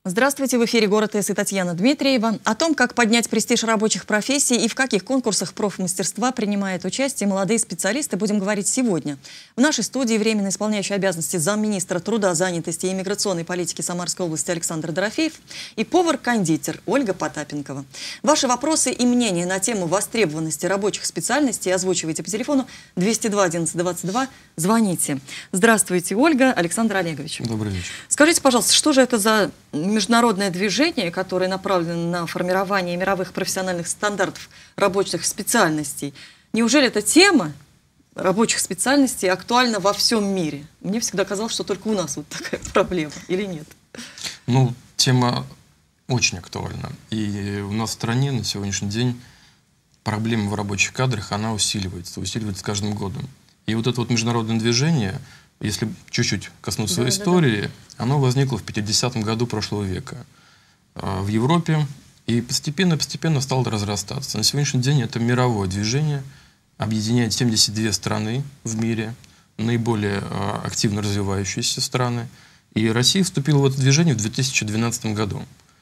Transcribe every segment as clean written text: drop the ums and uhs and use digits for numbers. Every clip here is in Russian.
Здравствуйте, в эфире «Город С» и Татьяна Дмитриева. О том, как поднять престиж рабочих профессий и в каких конкурсах профмастерства принимают участие молодые специалисты, будем говорить сегодня. В нашей студии временно исполняющий обязанности замминистра труда, занятости и иммиграционной политики Самарской области Александр Дорофеев и повар-кондитер Ольга Потапенкова. Ваши вопросы и мнения на тему востребованности рабочих специальностей озвучивайте по телефону 202 11 22. Звоните. Здравствуйте, Ольга, Александр Олегович. Добрый вечер. Скажите, пожалуйста, что же это за международное движение, которое направлено на формирование мировых профессиональных стандартов рабочих специальностей? Неужели эта тема рабочих специальностей актуальна во всем мире? Мне всегда казалось, что только у нас вот такая проблема, или нет? Ну, тема очень актуальна. И у нас в стране на сегодняшний день проблема в рабочих кадрах, она усиливается с каждым годом. И вот это вот международное движение, если чуть-чуть коснуться истории, оно возникло в 50-м году прошлого века в Европе и постепенно стало разрастаться. На сегодняшний день это мировое движение, объединяет 72 страны в мире, наиболее активно развивающиеся страны. И Россия вступила в это движение в 2012 году.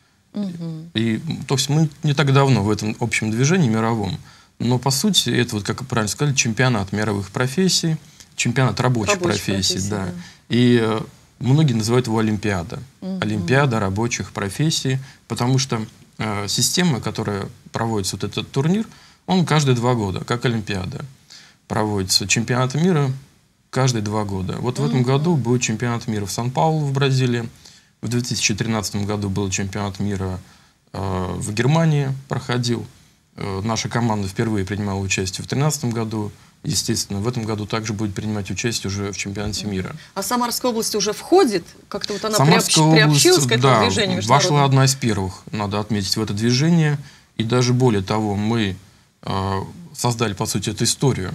И, то есть мы не так давно в этом общем движении мировом, но по сути это, вот, как вы правильно сказали, чемпионат мировых профессий, чемпионат рабочих профессий, да. И многие называют его Олимпиада. Олимпиада рабочих профессий, потому что система, которая проводится, вот этот турнир, он каждые 2 года, как Олимпиада. Проводится чемпионат мира каждые 2 года. Вот в этом году будет чемпионат мира в Сан-Паулу в Бразилии. В 2013 году был чемпионат мира в Германии, проходил. Наша команда впервые принимала участие в 2013 году. Естественно, в этом году также будет принимать участие уже в чемпионате мира. А Самарская область уже входит? Как-то вот она приобщилась к этому движению? Да, вошла одна из первых, надо отметить, в это движение. И даже более того, мы создали, по сути, эту историю.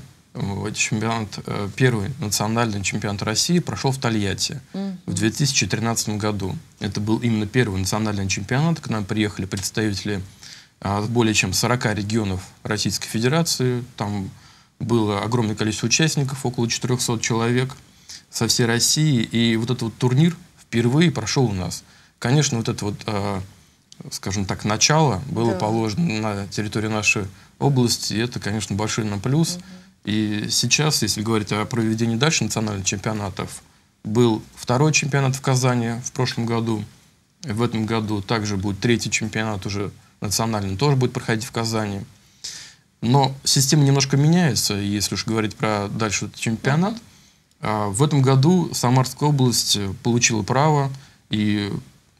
Первый национальный чемпионат России прошел в Тольятти в 2013 году. Это был именно первый национальный чемпионат. К нам приехали представители более чем 40 регионов Российской Федерации. Там было огромное количество участников, около 400 человек со всей России. И вот этот вот турнир впервые прошел у нас. Конечно, вот это вот, скажем так, начало было положено на территории нашей области. И это, конечно, большой нам плюс. И сейчас, если говорить о проведении дальше национальных чемпионатов, был 2-й чемпионат в Казани в прошлом году. В этом году также будет 3-й чемпионат уже национальный, тоже будет проходить в Казани. Но система немножко меняется, если уж говорить про дальше этот чемпионат. В этом году Самарская область получила право, и,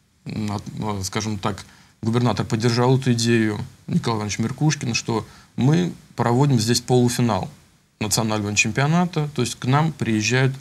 скажем так, губернатор поддержал эту идею, Николай Иванович Меркушкин, что мы проводим здесь полуфинал национального чемпионата, то есть к нам приезжают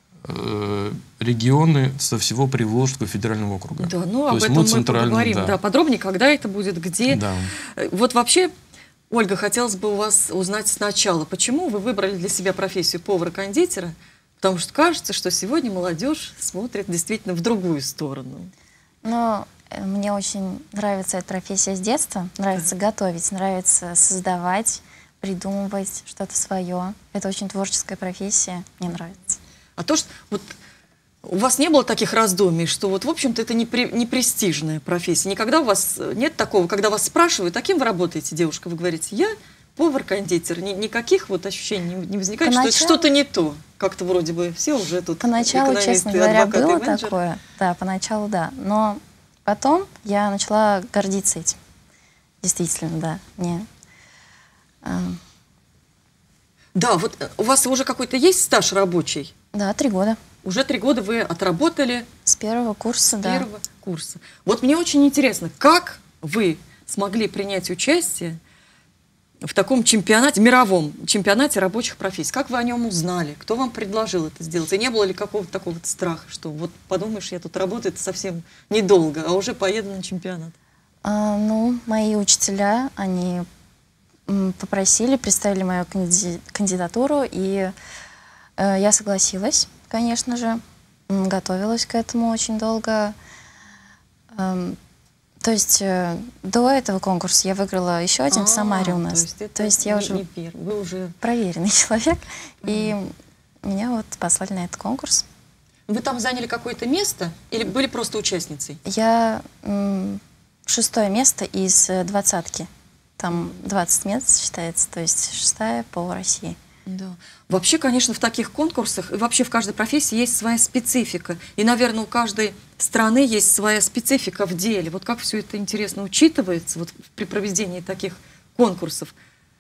регионы со всего Приволжского федерального округа. Да, ну об этом мы поговорим. Да, подробнее, когда это будет, где. Да. Вот вообще, Ольга, хотелось бы у вас узнать сначала, почему вы выбрали для себя профессию повара-кондитера, потому что кажется, что сегодня молодежь смотрит действительно в другую сторону. Ну, мне очень нравится эта профессия с детства, нравится готовить, нравится создавать, придумывать что-то свое. Это очень творческая профессия, мне нравится. А то, что вот у вас не было таких раздумий, что вот, в общем-то, это не престижная профессия. Никогда у вас нет такого, когда вас спрашивают, а кем вы работаете, девушка, вы говорите, я повар-кондитер. Никаких вот ощущений не возникает, что это что-то не то. Как-то вроде бы все уже тут поначалу, честно говоря, было такое. Да, поначалу да. Но потом я начала гордиться этим. Действительно, да. Да, вот у вас уже какой-то есть стаж рабочий? Да, 3 года. Уже 3 года вы отработали? С 1-го курса, да. С 1-го курса. Вот мне очень интересно, как вы смогли принять участие в таком чемпионате, мировом чемпионате рабочих профессий? Как вы о нем узнали? Кто вам предложил это сделать? И не было ли какого-то такого страха, что вот подумаешь, я тут работаю совсем недолго, а уже поеду на чемпионат? Ну, мои учителя, они попросили, представили мою кандидатуру, и я согласилась, конечно же, готовилась к этому очень долго. То есть до этого конкурса я выиграла еще один в Самаре у нас. То есть я уже проверенный человек, и меня вот послали на этот конкурс. Вы там заняли какое-то место или были просто участницей? Я 6-е место из 20-ки. Там 20 мест считается, то есть 6-я по России. Да. Вообще, конечно, в таких конкурсах, и вообще в каждой профессии есть своя специфика. И, наверное, у каждой страны есть своя специфика в деле. Вот как все это интересно учитывается вот при проведении таких конкурсов?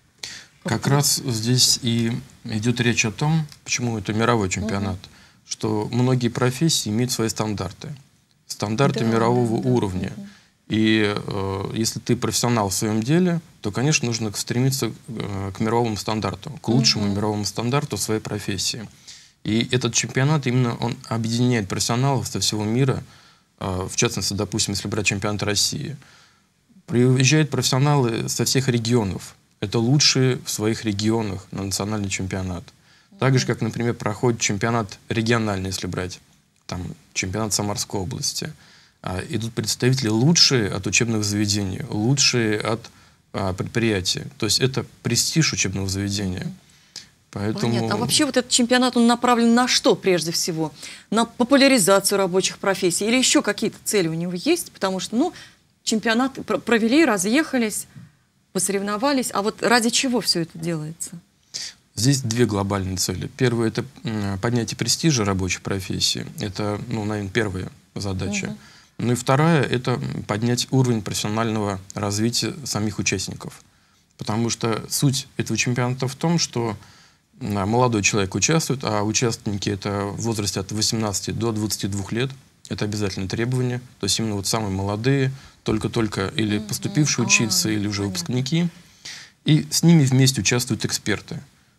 Как раз здесь и идет речь о том, почему это мировой чемпионат, что многие профессии имеют свои стандарты. Стандарты мирового уровня. И если ты профессионал в своем деле, то, конечно, нужно стремиться к мировому стандарту, к лучшему мировому стандарту своей профессии. И этот чемпионат именно он объединяет профессионалов со всего мира, в частности, допустим, если брать чемпионат России. Приезжают профессионалы со всех регионов. Это лучшие в своих регионах на национальный чемпионат. Так же, как, например, проходит чемпионат региональный, если брать, там, чемпионат Самарской области. Идут представители лучшие от учебных заведений, лучшие от предприятий. То есть это престиж учебного заведения. Поэтому... Понятно. А вообще вот этот чемпионат, он направлен на что прежде всего? На популяризацию рабочих профессий? Или еще какие-то цели у него есть? Потому что, ну, чемпионат провели, разъехались, посоревновались. А вот ради чего все это делается? Здесь две глобальные цели. Первое – это поднятие престижа рабочих профессий. Это, ну, наверное, первая задача. Ну и вторая – это поднять уровень профессионального развития самих участников. Потому что суть этого чемпионата в том, что молодой человек участвует, а участники – это в возрасте от 18 до 22 лет. Это обязательное требование. То есть именно вот самые молодые, только-только или поступившие учиться, или уже выпускники. И с ними вместе участвуют эксперты.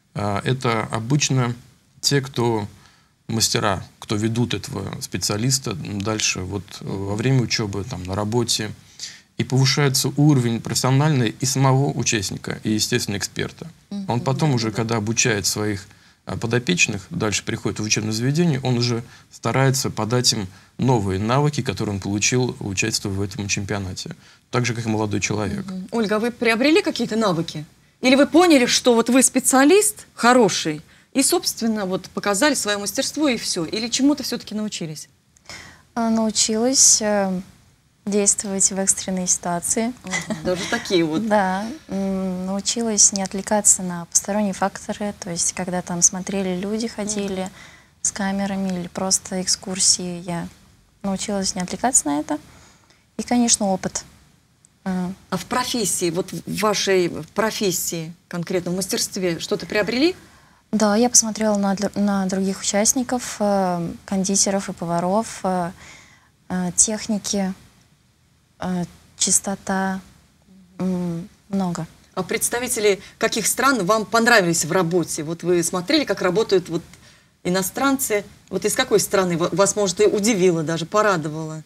Это обычно те, кто мастера, кто ведут этого специалиста дальше вот, во время учебы, там, на работе. И повышается уровень профессиональный и самого участника, и, естественно, эксперта. Он потом уже, когда обучает своих подопечных, дальше приходит в учебное заведение, он уже старается подать им новые навыки, которые он получил, участвуя в этом чемпионате. Так же, как и молодой человек. Ольга, а вы приобрели какие-то навыки? Или вы поняли, что вот вы специалист хороший, и, собственно, вот показали свое мастерство, и все? Или чему-то все-таки научились? Научилась действовать в экстренной ситуации. Даже такие вот. Да, научилась не отвлекаться на посторонние факторы, то есть когда там смотрели люди, ходили с камерами или просто экскурсии, я научилась не отвлекаться на это. И, конечно, опыт. А в профессии, вот в вашей профессии, конкретно в мастерстве, что-то приобрели? Да, я посмотрела на других участников, кондитеров и поваров, техники, чистота, много. А представители каких стран вам понравились в работе? Вот вы смотрели, как работают вот иностранцы. Вот из какой страны вас, может, и удивило, даже порадовало?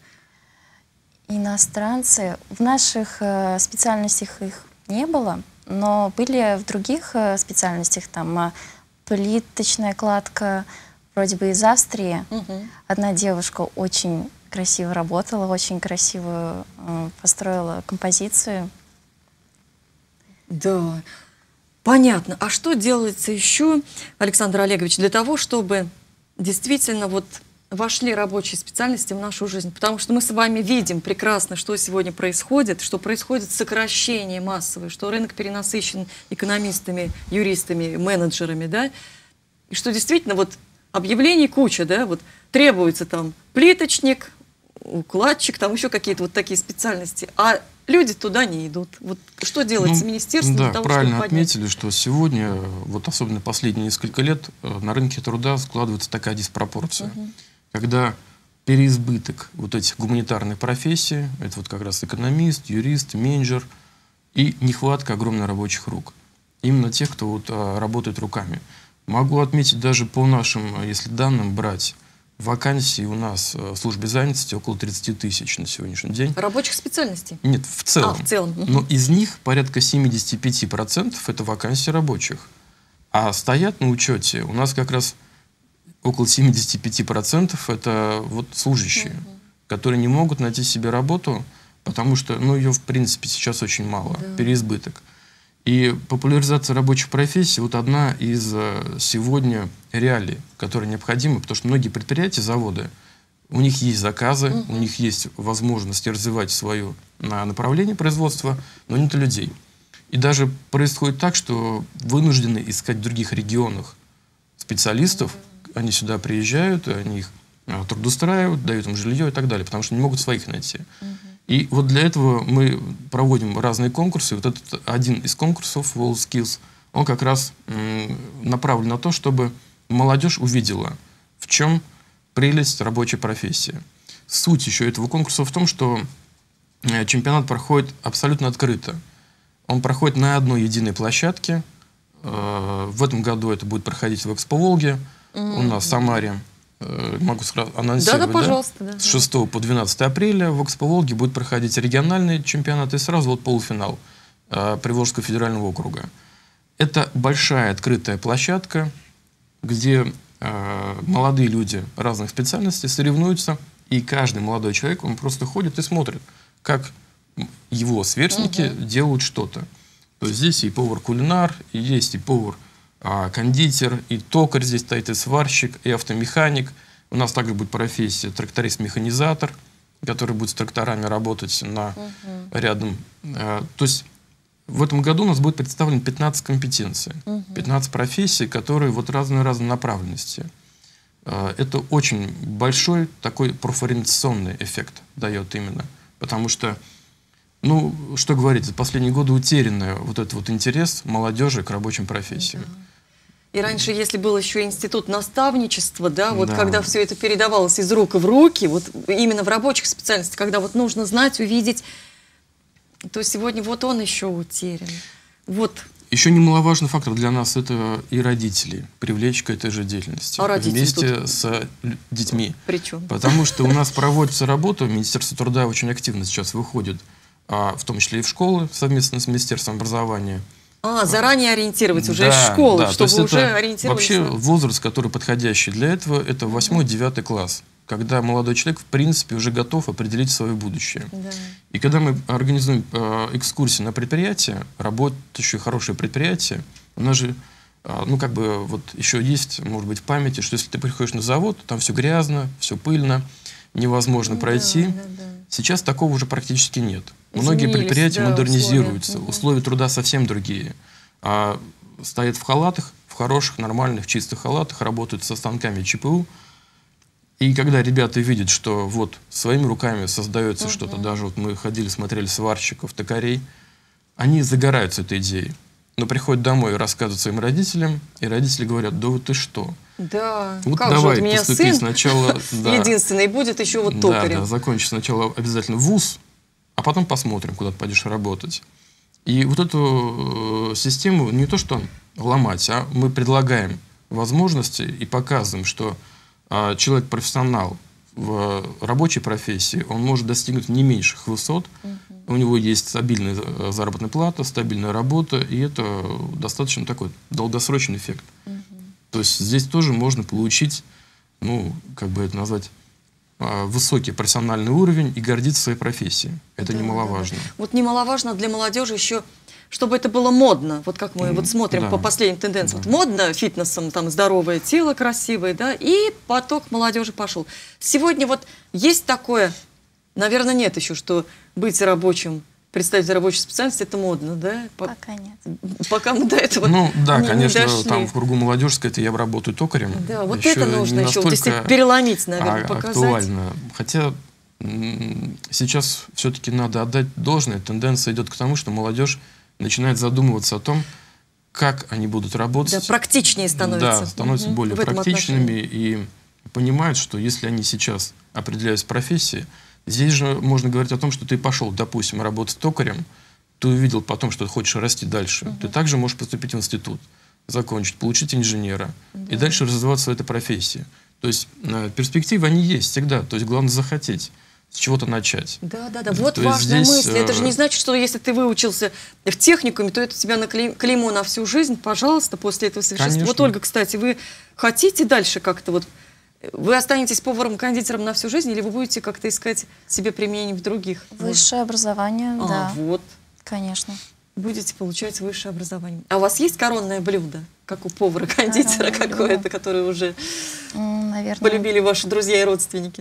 Иностранцы. В наших специальностях их не было, но были в других специальностях, там плиточная кладка, вроде бы из Австрии. Одна девушка очень красиво работала, очень красиво построила композицию. Да, понятно. А что делается еще, Александр Олегович, для того, чтобы действительно вот вошли рабочие специальности в нашу жизнь? Потому что мы с вами видим прекрасно, что сегодня происходит, что происходит сокращение массовое, что рынок перенасыщен экономистами, юристами, менеджерами, да, и что действительно вот объявлений куча, да, вот требуется там плиточник, укладчик, там еще какие-то вот такие специальности, а люди туда не идут. Вот что делается министерством да, для того, правильно чтобы поднять? отметили, что сегодня, вот особенно последние несколько лет, на рынке труда складывается такая диспропорция, когда переизбыток вот этих гуманитарных профессий, это вот как раз экономист, юрист, менеджер, и нехватка огромных рабочих рук. Именно тех, кто вот работает руками. Могу отметить даже по нашим, если данным брать, вакансий у нас в службе занятости около 30 тысяч на сегодняшний день. Рабочих специальностей? Нет, в целом. В целом. Но из них порядка 75% это вакансии рабочих. А стоят на учете у нас как раз около 75% это вот служащие, которые не могут найти себе работу, потому что, ну, ее в принципе сейчас очень мало, переизбыток. И популяризация рабочих профессий вот одна из сегодня реалий, которые необходимы, потому что многие предприятия, заводы, у них есть заказы, у них есть возможность развивать свое направление производства, но нет людей. И даже происходит так, что вынуждены искать в других регионах специалистов, они сюда приезжают, они их трудоустраивают, дают им жилье и так далее, потому что не могут своих найти. И вот для этого мы проводим разные конкурсы. Вот этот один из конкурсов, WorldSkills, он как раз направлен на то, чтобы молодежь увидела, в чем прелесть рабочей профессии. Суть еще этого конкурса в том, что чемпионат проходит абсолютно открыто. Он проходит на одной единой площадке. В этом году это будет проходить в Экспо-Волге, у нас в Самаре. Могу сразу анонсировать, пожалуйста, с 6 по 12 апреля в Экспо-Волге будет проходить региональный чемпионат и сразу вот полуфинал Приволжского федерального округа. Это большая открытая площадка, где молодые люди разных специальностей соревнуются, и каждый молодой человек, он просто ходит и смотрит, как его сверстники делают что-то. То есть здесь и повар-кулинар, и есть и повар-кондитер, и токарь здесь стоит, и сварщик, и автомеханик. У нас также будет профессия тракторист-механизатор, который будет с тракторами работать рядом. То есть в этом году у нас будет представлено 15 компетенций, 15 профессий, которые вот разные направленности. Это очень большой такой профориентационный эффект дает именно. Потому что, ну, что говорить, за последние годы утерянный вот этот вот интерес молодежи к рабочим профессиям. И раньше, если был еще институт наставничества, да, вот когда все это передавалось из рук в руки, вот именно в рабочих специальностях, когда вот нужно знать, увидеть, то сегодня вот он еще утерян. Вот. Еще немаловажный фактор для нас — это и родителей привлечь к этой же деятельности. А родители вместе тут с детьми. Причем? Потому что у нас проводится работа, Министерство труда очень активно сейчас выходит, в том числе и в школы, совместно с Министерством образования. Заранее ориентировать уже из школы, чтобы уже ориентировались. Вообще возраст, который подходящий для этого, это 8-9 класс, когда молодой человек, в принципе, уже готов определить свое будущее. И когда мы организуем экскурсии на предприятия, работающие хорошие предприятия, у нас же, ну, как бы, вот еще есть, может быть, в памяти, что если ты приходишь на завод, там все грязно, все пыльно, невозможно пройти. Сейчас такого уже практически нет. Многие предприятия модернизируются, условия труда совсем другие. Стоят в халатах, в хороших, нормальных, чистых халатах, работают со станками ЧПУ. И когда ребята видят, что вот своими руками создается что-то, даже вот мы ходили, смотрели сварщиков, токарей, они загораются этой идеей. Но приходят домой и рассказывают своим родителям, и родители говорят: да вот ты что? Да, вот как давай же, у меня поступи сын сначала, единственный будет еще вот токарем. Да, закончи сначала обязательно вуз, а потом посмотрим, куда ты пойдешь работать. И вот эту систему не то что ломать, а мы предлагаем возможности и показываем, что человек-профессионал в рабочей профессии, он может достигнуть не меньших высот. У него есть стабильная заработная плата, стабильная работа, и это достаточно такой долгосрочный эффект. То есть здесь тоже можно получить, ну, как бы это назвать, высокий профессиональный уровень и гордиться своей профессией. Это немаловажно. Вот немаловажно для молодежи еще, чтобы это было модно. Вот как мы вот смотрим по последним тенденциям. Вот модно фитнесом, там здоровое тело красивое, да, и поток молодежи пошел. Сегодня вот есть такое, наверное, нет еще, что быть рабочим, представитель рабочей специальности, это модно, да? Пока нет. Пока мы до этого Ну, да, не конечно, дошли. Там в кругу молодежи, я работаю токарем. Да, вот это нужно еще, вот если переломить, наверное, показать. Актуально. Хотя сейчас все-таки надо отдать должное. Тенденция идет к тому, что молодежь начинает задумываться о том, как они будут работать. Да, практичнее становятся. Да, становятся более практичными и понимают, что если они сейчас определяются в профессии, здесь же можно говорить о том, что ты пошел, допустим, работать токарем, ты увидел потом, что ты хочешь расти дальше. Ты также можешь поступить в институт, закончить, получить инженера и дальше развиваться в этой профессии. То есть перспективы, они есть всегда. То есть главное захотеть. С чего-то начать. Да. Вот важная мысль. Это же не значит, что если ты выучился в техникуме, то это тебя на клеймо на всю жизнь. Пожалуйста, после этого совершенства. Вот, Ольга, кстати, вы хотите дальше как-то вот... Вы останетесь поваром-кондитером на всю жизнь или вы будете как-то искать себе применение в других? Высшее образование, да. Вот. Конечно. будете получать высшее образование. А у вас есть коронное блюдо, как у повара-кондитера какое-то, которое уже полюбили ваши друзья и родственники?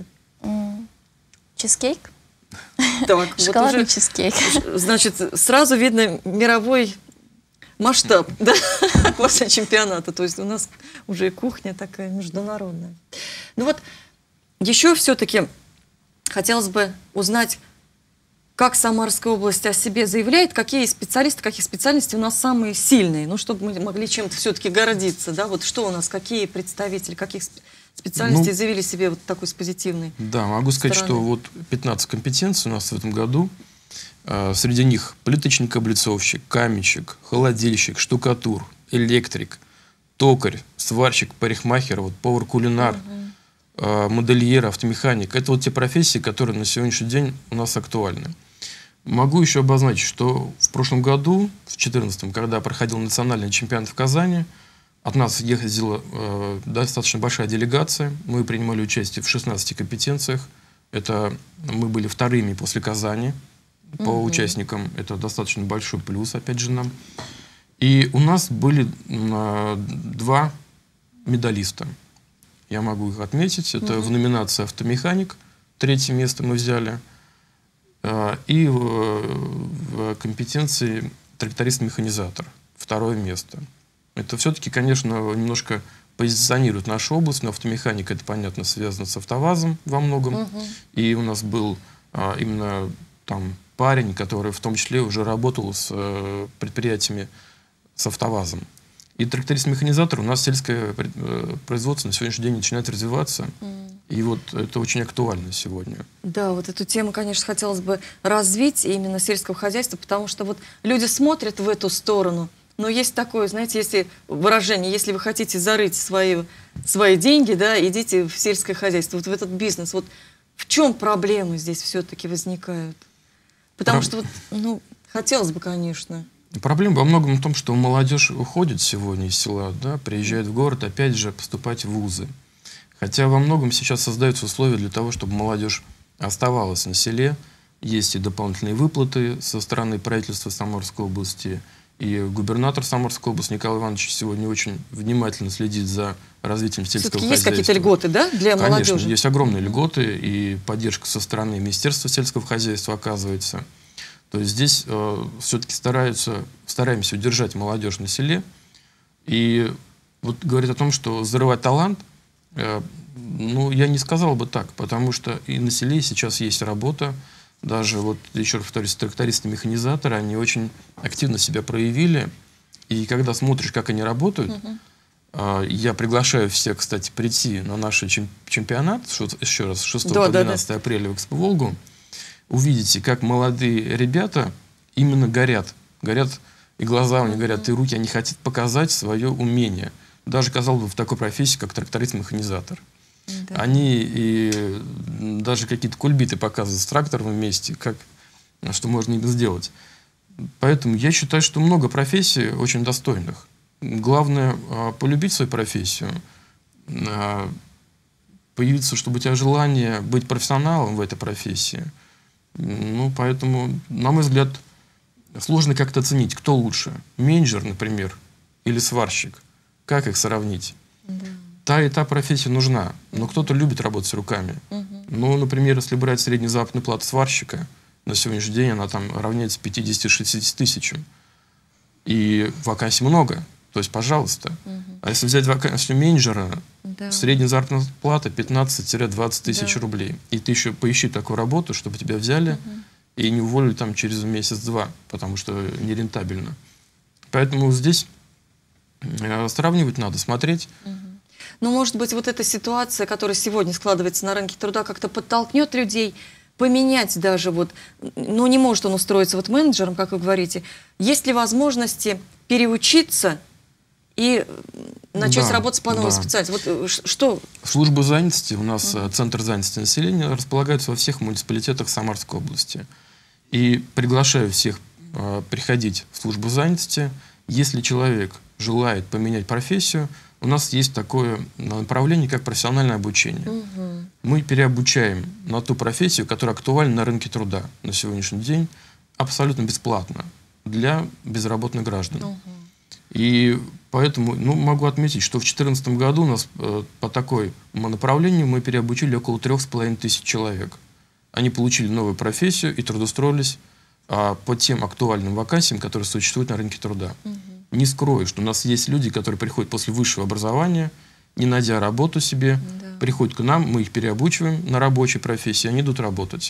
Чизкейк. Так, Шоколадный вот уже, чизкейк. значит, сразу видно мировой масштаб, да, после чемпионата. То есть у нас уже кухня такая международная. Ну вот, еще все-таки хотелось бы узнать, как Самарская область о себе заявляет, какие специалисты, какие специальности у нас самые сильные, ну, чтобы мы могли чем-то все-таки гордиться, да, вот что у нас, какие представители, каких специальностей заявили себе вот такой с позитивной Да, могу сказать, стороны. что вот 15 компетенций у нас в этом году. Среди них плиточник-облицовщик, каменщик, холодильщик, штукатур, электрик, токарь, сварщик, парикмахер, вот, повар-кулинар, модельер, автомеханик. Это вот те профессии, которые на сегодняшний день у нас актуальны. Могу еще обозначить, что в прошлом году, в 2014, когда проходил национальный чемпионат в Казани, от нас ездила достаточно большая делегация. Мы принимали участие в 16 компетенциях. Это мы были вторыми после Казани по участникам. Это достаточно большой плюс, опять же, нам. И у нас были 2 медалиста. Я могу их отметить. Это в номинации «Автомеханик». 3-е место мы взяли. И в компетенции «Тракторист-механизатор». 2-е место. Это все-таки, конечно, немножко позиционирует нашу область, но автомеханика, это, понятно, связано с АвтоВАЗом во многом. И у нас был именно там парень, который в том числе уже работал с предприятиями с АвтоВАЗом. И тракторист-механизатор у нас сельское производство на сегодняшний день начинает развиваться. И вот это очень актуально сегодня. Да, вот эту тему, конечно, хотелось бы развить именно сельского хозяйства, потому что вот люди смотрят в эту сторону. Но есть такое, знаете, если выражение, если вы хотите зарыть свои деньги, да, идите в сельское хозяйство, вот в этот бизнес. Вот в чем проблемы здесь все-таки возникают? Потому что, вот, ну, хотелось бы, конечно. Проблема во многом в том, что молодежь уходит сегодня из села, да, приезжает в город, опять же, поступать в вузы. Хотя во многом сейчас создаются условия для того, чтобы молодежь оставалась на селе. Есть и дополнительные выплаты со стороны правительства Самарской области. И губернатор Самарской области Николай Иванович сегодня очень внимательно следит за развитием сельского хозяйства. Есть какие-то льготы, да, для молодежи? Конечно, есть огромные льготы, и поддержка со стороны Министерства сельского хозяйства оказывается. То есть здесь все-таки стараемся удержать молодежь на селе. И вот говорить о том, что зарывать талант, ну, я не сказал бы так, потому что и на селе сейчас есть работа. Даже, вот еще раз повторюсь, трактористы-механизаторы, они очень активно себя проявили. И когда смотришь, как они работают, я приглашаю всех, кстати, прийти на наш чемпионат, еще раз, с 6 по 12 апреля в Экспо-Волгу. Увидите, как молодые ребята именно горят. Горят, и глаза у них горят, и руки. Они хотят показать свое умение. Даже, казалось бы, в такой профессии, как тракторист-механизатор. Да. Они и даже какие-то кульбиты показывают с трактором вместе, что можно им сделать. Поэтому я считаю, что много профессий очень достойных. Главное полюбить свою профессию, появиться, чтобы у тебя желание быть профессионалом в этой профессии. Ну, поэтому, на мой взгляд, сложно как-то оценить, кто лучше. Менеджер, например, или сварщик. Как их сравнить? Да. Та и та профессия нужна, но кто-то любит работать с руками. Ну, например, если брать среднюю заработную плату сварщика, на сегодняшний день она там равняется 50-60 тысячам. И вакансий много, то есть, пожалуйста. А если взять вакансию менеджера, средняя заработная плата 15-20 тысяч рублей. И ты еще поищи такую работу, чтобы тебя взяли и не уволили там через месяц-два, потому что нерентабельно. Поэтому здесь сравнивать надо, смотреть. Ну, может быть, вот эта ситуация, которая сегодня складывается на рынке труда, как-то подтолкнет людей поменять даже вот, ну, не может он устроиться вот менеджером, как вы говорите. Есть ли возможности переучиться и начать работать по новой специальности? Вот что? Служба занятости, у нас Центр занятости населения располагается во всех муниципалитетах Самарской области. И приглашаю всех приходить в службу занятости. Если человек желает поменять профессию, у нас есть такое направление, как профессиональное обучение. Мы переобучаем на ту профессию, которая актуальна на рынке труда на сегодняшний день, абсолютно бесплатно. для безработных граждан. И поэтому могу отметить, что в 2014 году у нас по такому направлению мы переобучили около 3500 человек. Они получили новую профессию и трудоустроились по тем актуальным вакансиям, которые существуют на рынке труда. Не скрою, что у нас есть люди, которые приходят после высшего образования, не найдя работу себе, приходят к нам, мы их переобучиваем на рабочей профессии, они идут работать.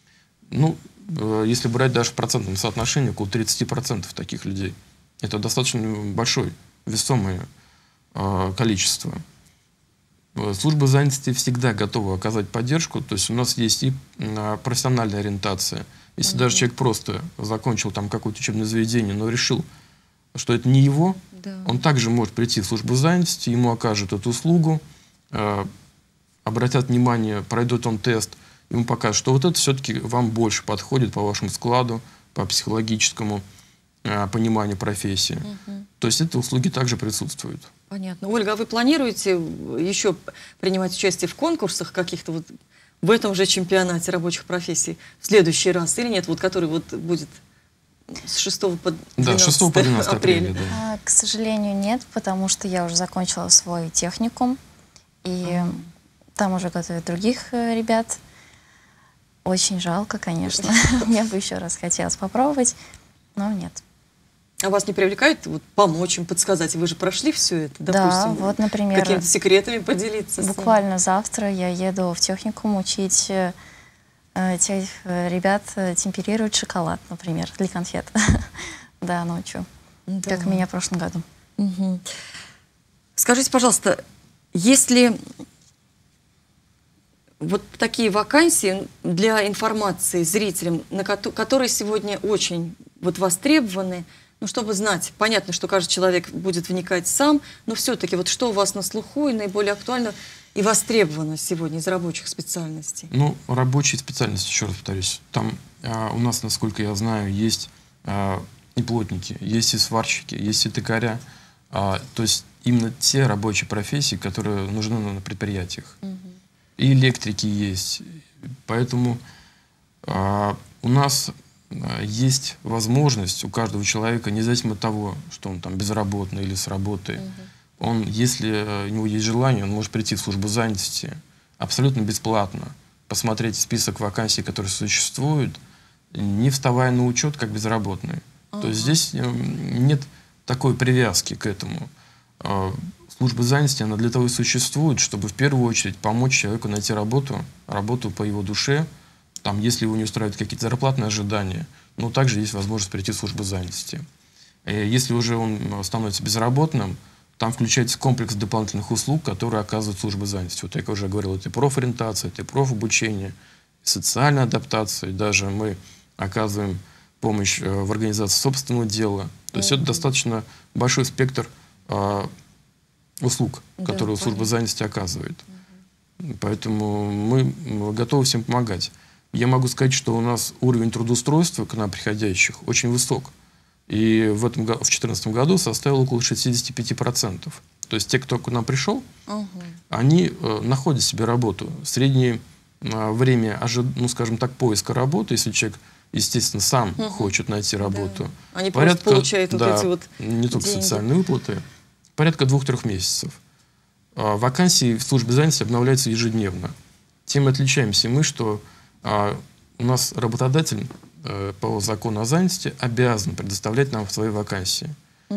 Если брать даже в процентном соотношении, около 30% таких людей. Это достаточно большое, весомое количество. Служба занятости всегда готова оказать поддержку. То есть у нас есть и профессиональная ориентация. Если даже человек просто закончил там какое-то учебное заведение, но решил, что это не его, он также может прийти в службу занятости, ему окажут эту услугу, обратят внимание, пройдет он тест, ему покажут, что вот это все-таки вам больше подходит по вашему складу, по психологическому пониманию профессии. То есть эти услуги также присутствуют. Понятно. Ольга, а вы планируете еще принимать участие в конкурсах каких-то вот в этом же чемпионате рабочих профессий в следующий раз или нет, вот который вот будет с 6 по 12 апреля. Да. К сожалению, нет, потому что я уже закончила свой техникум, и там уже готовят других ребят. Очень жалко, конечно. Мне бы еще раз хотелось попробовать, но нет. А вас не привлекает вот, помочь им, подсказать? Вы же прошли все это, допустим, да, вот, например, какими-то секретами поделиться? Буквально завтра я еду в техникум учить тех ребят темперировать шоколад, например, для конфет. Да, научу. Как меня в прошлом году. Скажите, пожалуйста, если вот такие вакансии для информации зрителям, которые сегодня очень вот востребованы, чтобы знать, понятно, что каждый человек будет вникать сам, но все-таки вот что у вас на слуху и наиболее актуально и востребовано сегодня из рабочих специальностей? Рабочие специальности, еще раз повторюсь, там у нас, насколько я знаю, есть и плотники, есть и сварщики, есть и токаря, то есть именно те рабочие профессии, которые нужны на предприятиях. И электрики есть, поэтому у нас есть возможность у каждого человека, независимо от того, что он там безработный или с работы, он, если у него есть желание, он может прийти в службу занятости абсолютно бесплатно, посмотреть список вакансий, которые существуют, не вставая на учет как безработный. То есть здесь нет такой привязки к этому. Служба занятости, она для того и существует, чтобы в первую очередь помочь человеку найти работу по его душе. Там, если его не устраивают какие-то зарплатные ожидания, также есть возможность прийти в службу занятости. Если уже он становится безработным, там включается комплекс дополнительных услуг, которые оказывает служба занятости. Вот я уже говорил, это и профориентация, это и профобучение, социальная адаптация, и даже мы оказываем помощь в организации собственного дела. То есть это достаточно большой спектр услуг, которые служба занятости оказывает. Поэтому мы готовы всем помогать. Я могу сказать, что у нас уровень трудоустройства к нам приходящих очень высок. И в 2014 году составил около 65%. То есть те, кто к нам пришел, они находят себе работу. Среднее время, скажем так, поиска работы, если человек, естественно, сам хочет найти работу. Они просто получают вот эти вот не только деньги. социальные выплаты, порядка 2-3 месяцев. Вакансии в службе занятости обновляются ежедневно. Тем отличаемся мы, что у нас работодатель по закону о занятости обязан предоставлять нам свои вакансии.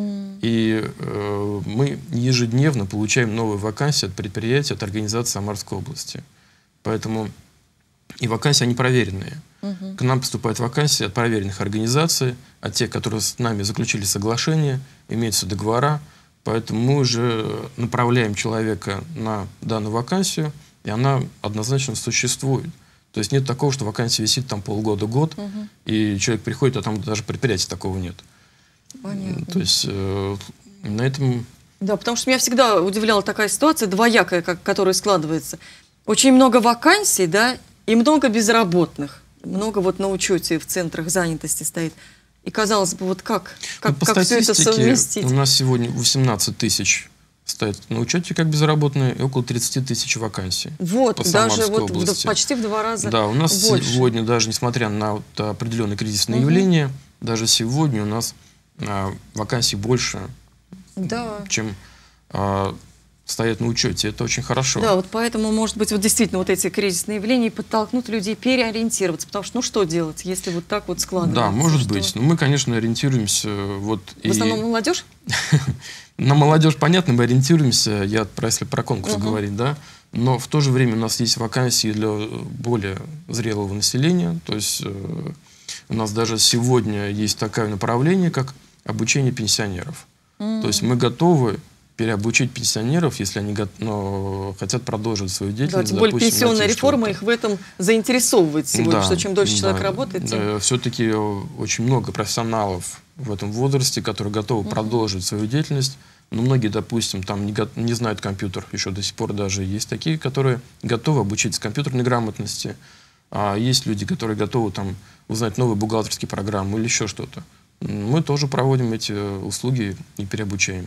И мы ежедневно получаем новые вакансии от предприятий, от организаций Самарской области. Поэтому и вакансии, они проверенные. К нам поступают вакансии от проверенных организаций, от тех, которые с нами заключили соглашение, имеются договора. Поэтому мы уже направляем человека на данную вакансию, и она однозначно существует. То есть нет такого, что вакансия висит там полгода-год, и человек приходит, а там даже предприятия такого нет. Понятно. То есть на этом... Да, потому что меня всегда удивляла такая ситуация двоякая, которая складывается. Очень много вакансий, да, и много безработных. Много вот на учете в центрах занятости стоит. И казалось бы, вот как все это совместить? У нас сегодня 18 тысяч стоят на учете как безработные, и около 30 тысяч вакансий. Вот, по даже Самарской вот почти в 2 раза Да, у нас больше. сегодня, даже несмотря на определенные кризисные явления, даже сегодня у нас вакансий больше, Да. чем стоят на учете. Это очень хорошо. Да, вот поэтому, может быть, вот действительно вот эти кризисные явления подтолкнут людей переориентироваться, потому что, ну, что делать, если вот так вот складывается? Да, может что... быть. Но мы, конечно, ориентируемся вот В основном молодежь? На молодежь, понятно, мы ориентируемся, если про конкурс говорить, да, но в то же время у нас есть вакансии для более зрелого населения, то есть у нас даже сегодня есть такое направление, как обучение пенсионеров. То есть мы готовы переобучить пенсионеров, если они хотят продолжить свою деятельность. Да, тем более пенсионная реформа их в этом заинтересовывает сегодня, что чем дольше человек работает, тем... Все-таки очень много профессионалов в этом возрасте, которые готовы продолжить свою деятельность. Но многие, допустим, там не знают компьютер, еще до сих пор даже есть такие, которые готовы обучиться компьютерной грамотности. А есть люди, которые готовы там узнать новые бухгалтерские программы или еще что-то. Мы тоже проводим эти услуги и переобучаем.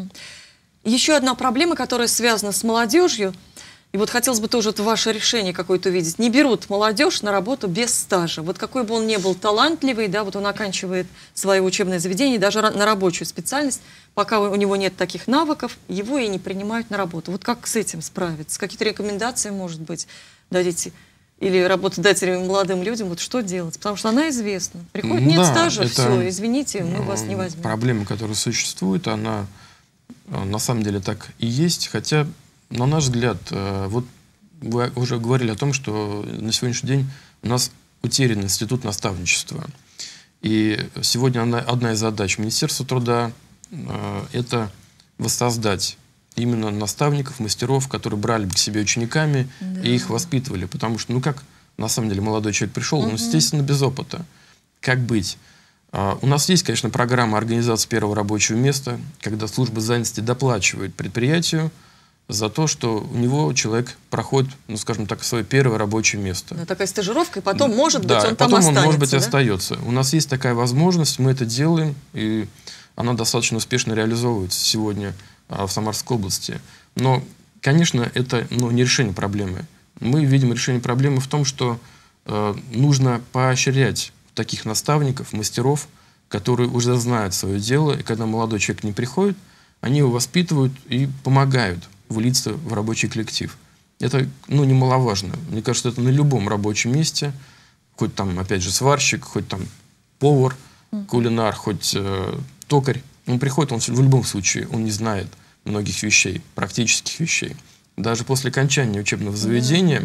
Еще одна проблема, которая связана с молодежью, и вот хотелось бы тоже ваше решение какое-то увидеть. Не берут молодежь на работу без стажа. Вот какой бы он ни был талантливый, да, вот он оканчивает свое учебное заведение, даже на рабочую специальность, пока у него нет таких навыков, его и не принимают на работу. Вот как с этим справиться? Какие-то рекомендации, может быть, дадите? Или работодателям, молодым людям, вот что делать? Потому что она известна. Приходит, нет стажа, все, извините, мы вас не возьмем. Проблема, которая существует, она на самом деле так и есть, хотя, на наш взгляд, вот вы уже говорили о том, что на сегодняшний день у нас утерян институт наставничества. И сегодня одна из задач Министерства труда – это воссоздать именно наставников, мастеров, которые брали бы к себе учениками и их воспитывали. Потому что, ну как, на самом деле, молодой человек пришел, он, естественно, без опыта. Как быть? У нас есть, конечно, программа организации первого рабочего места, когда служба занятости доплачивает предприятию за то, что у него человек проходит, ну, скажем так, свое первое рабочее место. Да, такая стажировка, и потом, может быть, он там потом останется. Он, может быть, да? остается. У нас есть такая возможность, мы это делаем, и она достаточно успешно реализовывается сегодня в Самарской области. Но, конечно, это не решение проблемы. Мы видим решение проблемы в том, что нужно поощрять таких наставников, мастеров, которые уже знают свое дело, и когда молодой человек не приходит, они его воспитывают и помогают влиться в рабочий коллектив. Это, немаловажно. Мне кажется, это на любом рабочем месте, хоть там, опять же, сварщик, хоть там повар, кулинар, хоть токарь. Он приходит, он в любом случае, он не знает многих вещей, практических вещей. Даже после окончания учебного заведения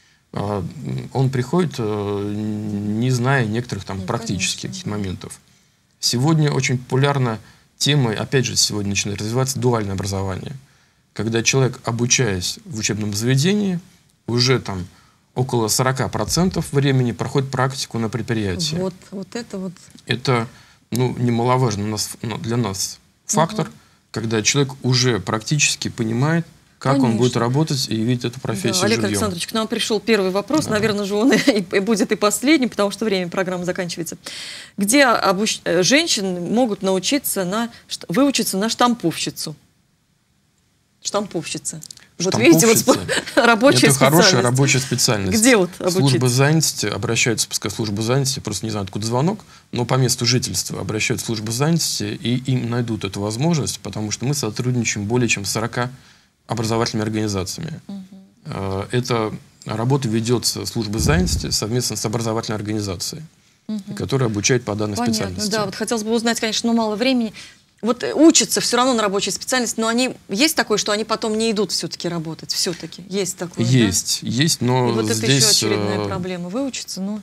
он приходит, не зная некоторых там практических каких-то моментов. Сегодня очень популярна тема, опять же, сегодня начинает развиваться дуальное образование. Когда человек, обучаясь в учебном заведении, уже там около 40% времени проходит практику на предприятии. Вот это вот. Это, немаловажный для нас фактор, когда человек уже практически понимает, как он будет работать и видеть эту профессию Олег живьем. Александрович, к нам пришел первый вопрос. Да. Наверное же он и будет и последний, потому что время программы заканчивается. Где женщины могут выучиться на штамповщицу? Штамповщица. Вот видите, вот рабочая специальность. Это хорошая рабочая специальность. Где вот обучиться? Служба занятости, обращаются, пускай служба занятости, просто не знаю, откуда звонок, но по месту жительства обращаются в службу занятости, и им найдут эту возможность, потому что мы сотрудничаем более чем с 40 образовательными организациями. Эта работа ведется службой занятости совместно с образовательной организацией, которая обучает по данной специальности. Да, вот хотелось бы узнать, конечно, мало времени. Вот учатся все равно на рабочей специальности, но есть такое, что они потом не идут все-таки работать? Все-таки есть такое? Есть, да? Есть, но и вот здесь... это еще очередная проблема. Выучиться, но...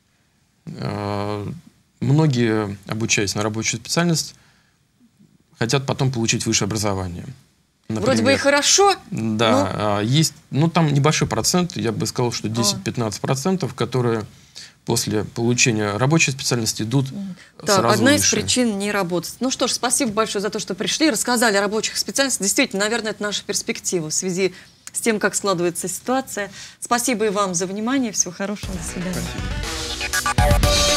Многие, обучаясь на рабочую специальность, хотят потом получить высшее образование. Например. Вроде бы и хорошо. Да, есть, там небольшой процент, я бы сказал, что 10-15%, которые после получения рабочей специальности идут сразу одна из выше. причин не работать. Ну что ж, спасибо большое за то, что пришли, рассказали о рабочих специальностях. Действительно, наверное, это наша перспектива в связи с тем, как складывается ситуация. Спасибо и вам за внимание. Всего хорошего. До свидания. Спасибо.